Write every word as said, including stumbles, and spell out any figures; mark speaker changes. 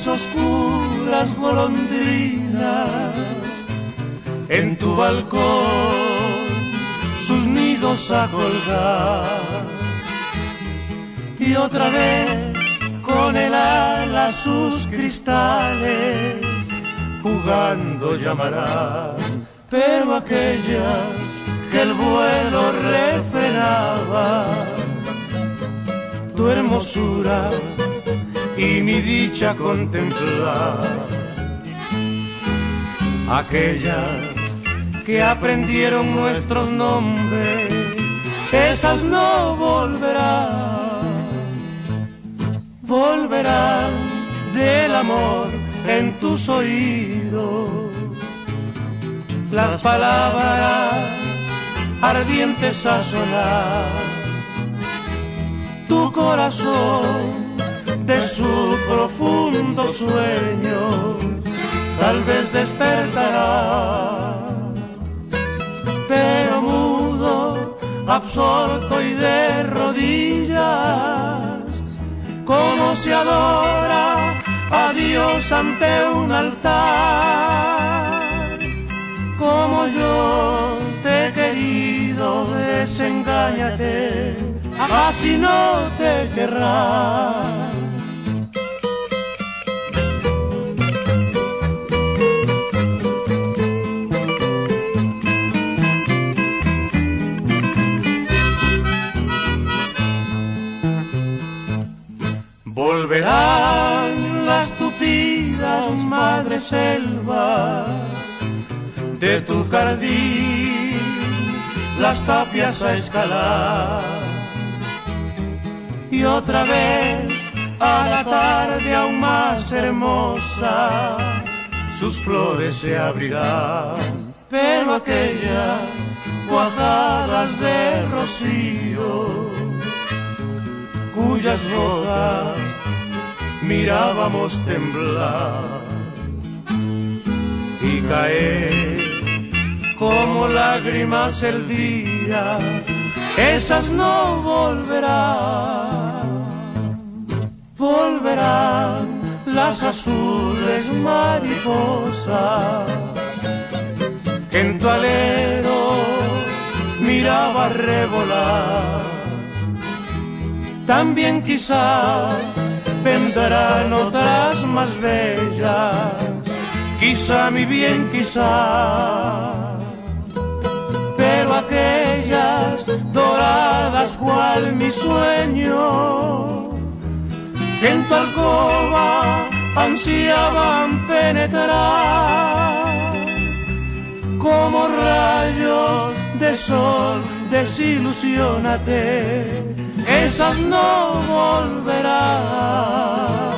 Speaker 1: las oscuras golondrinas en tu balcón sus nidos a colgar, y otra vez con el ala sus cristales jugando llamarán, pero aquellas que el vuelo refrenaba, tu hermosura y mi dicha contemplar, aquellas que aprendieron nuestros nombres, esas no volverán, volverán del amor en tus oídos, las palabras ardientes a sonar, tu corazón de su profundo sueño tal vez despertará, pero mudo, absorto y de rodillas, como se adora a Dios ante un altar, como yo te he querido, desengáñate, así no te querrá. Volverán las tupidas madres selvas de tu jardín, las tapias a escalar, y otra vez a la tarde aún más hermosa sus flores se abrirán, pero aquellas cuajadas de rocío cuyas gotas mirábamos temblar y caer como lágrimas el día, esas no volverán, volverán las azules mariposas que en tu alero miraba revolar. También quizá vendrán otras más bellas, quizá mi bien, quizá, pero aquellas doradas cual mi sueño, que en tu alcoba ansiaban penetrar, como rayos de sol, desilusiónate, esas no volverán.